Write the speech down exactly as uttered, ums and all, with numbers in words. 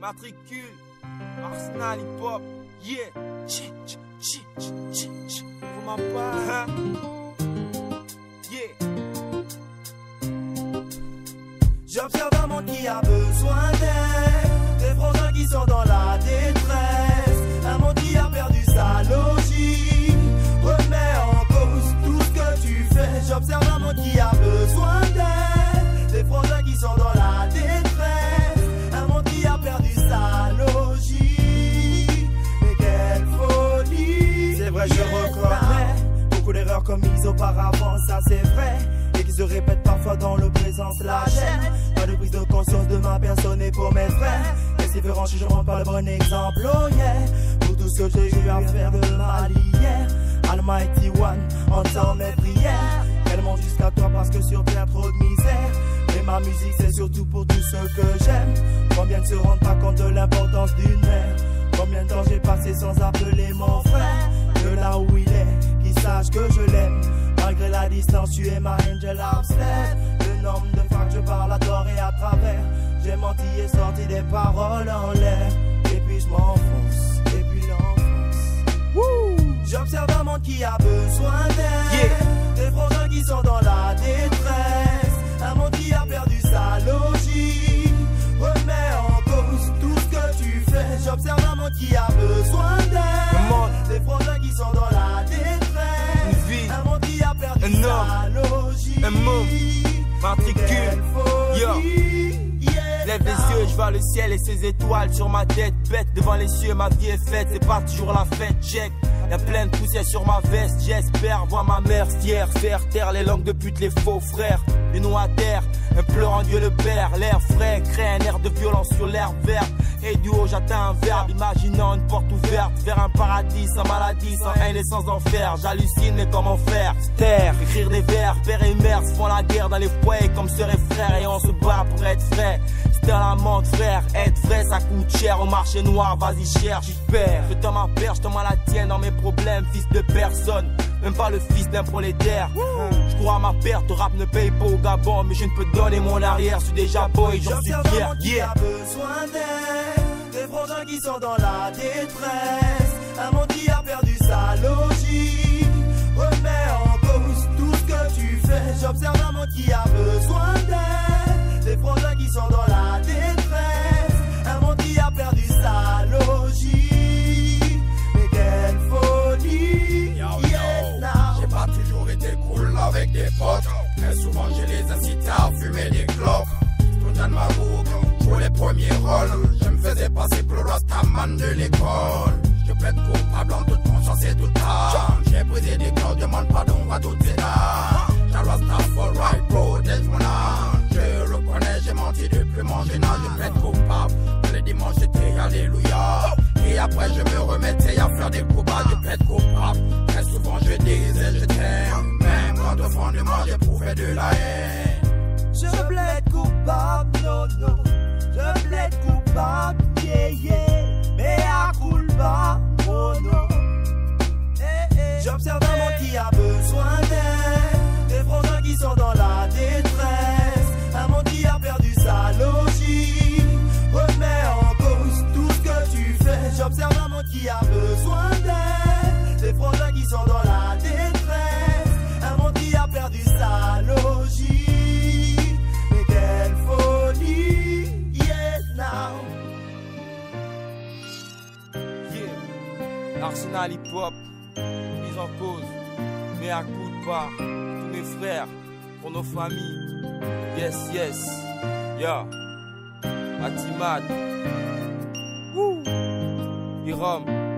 Matricule, Arsenal hip hop, yeah. Chi, chi, chi, chi, chi. Vous m'en pas, hein? Yeah. J'observe un monde qui a besoin d'aide, des frangins qui sont dans la détresse, un monde qui a perdu sa logique, remets en cause tout ce que tu fais. J'observe un monde qui a besoin d'aide, des frangins qui sont dans la détresse, un monde qui a perdu sa logique. Mais quelle folie! C'est vrai, je reconnais beaucoup d'erreurs commises auparavant, ça c'est vrai, et qui se répètent parfois dans le présent, la chaîne. Pas de prise de conscience de ma personne et pour mes frères. Persévérant, je rentre par le bon exemple, oh yeah. Pour tout ce que j'ai eu à faire de mal hier, Almighty One, entends mes prières. Elle monte jusqu'à toi parce que sur terre trop de misère. Mais ma musique c'est surtout pour tous ceux que j'aime. Combien ne se rendent pas compte de l'importance d'une mère? Combien de temps j'ai passé sans appeler mon frère? De là où il est, qu'il sache que je l'aime. Malgré la distance, tu es ma angel Amsterdam. Le nombre de fois que je parle à tort et à travers, j'ai menti et sorti des paroles en l'air. Et puis je m'enfonce, et puis l'enfonce. J'observe un monde qui a besoin d'aide, yeah. Des frangins qui sont dans la détresse, un monde qui a perdu sa logique, remets en cause tout ce que tu fais. J'observe un monde qui a besoin d'aide, des frangins qui sont dans la détresse, un monde qui a perdu un sa logique, un mot, matricule, yo. Lève les yeux, je vois le ciel et ses étoiles sur ma tête. Bête devant les cieux, ma vie est faite, c'est pas toujours la fête, check. Y'a plein de poussière sur ma veste, j'espère voir ma mère fière. Faire taire les langues de pute, les faux frères. Les noms à terre, implorant Dieu le Père. L'air frais crée un air de violence sur l'herbe verte. Et du haut j'atteins un verbe, imaginant une porte ouverte vers un paradis sans maladie, sans haine et sans enfer. J'hallucine mais comment faire? Terre, écrire des vers, père et mère se font la guerre dans les foyers comme sœurs et frères. Et on se bat pour être frais. C'est un amant de frère, être vrai ça coûte cher au marché noir, vas-y cherche, j'y perds. Je t'en ma perche, je t'en la tienne dans mes problèmes, fils de personne, même pas le fils d'un prolétaire. Je crois à ma perte, le rap ne paye pas au Gabon, mais je ne peux donner mon arrière, je suis déjà boy, j'en suis fier. Yeah. Qui a besoin d'aide, des frangins qui sont dans la détresse, un monde qui a perdu sa logique, remets en cause tout ce que tu fais. J'observe un monde qui a besoin d'aide, des frangins qui sont dans la détresse, un monde qui a perdu sa logique. Mais quelle folie! Yo, yo. Yeah, j'ai pas toujours été cool avec des potes, très souvent je les incitais à fumer des clopes. Tout dans ma boucle, jouer les premiers rôles, je me faisais passer pour le rastaman de l'école. Je plaide coupable en toute conscience et toute âme. J'ai brisé des cœurs, demande pardon à toutes ces dames. J'ai rasta for right, protège mon âme. Je reconnais, j'ai menti depuis mon jeune âge. Je plaide coupable, les dimanches c'était alléluia. Et après je me remettais à faire des coups bas. Je plaide coupable, très souvent je disais je t'aime, même quand au fond de moi j'éprouvais de la haine. Je plaide coupable, non, non. Je plaide coupable, yeah, yeah. Mais à culpa, oh non. Eh, eh. J'observe un monde qui a besoin d'aide, des frangins qui sont dans la détresse, un monde qui a perdu sa logique, remets en cause tout ce que tu fais. J'observe un monde qui a besoin d'aide, des frangins qui sont dans la détresse, un monde qui a perdu sa logique. Mais quelle folie, yeah now. Yeah. Arsenal hip hop, mise en cause, mais à coup de pas. Tous mes frères, pour nos familles. Yes, yes, yeah. Atimad, wouh, Iram.